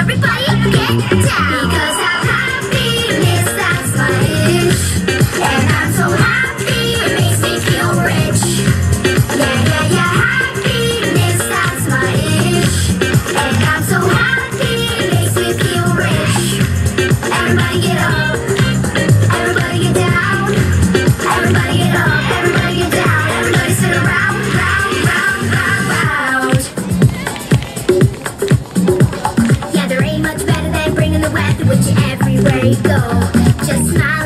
everybody get down. Because I'm happiness, that's my itch. And I'm so happy, it makes me feel rich. Yeah, yeah, yeah, happiness, that's my itch. And I'm so happy, it makes me feel rich. Everybody get up, everybody get down. Everybody get up, everybody get down. Everybody sit around, round, round, round, round. Yeah, there ain't much better than bringing the weather with you everywhere you go. Just smile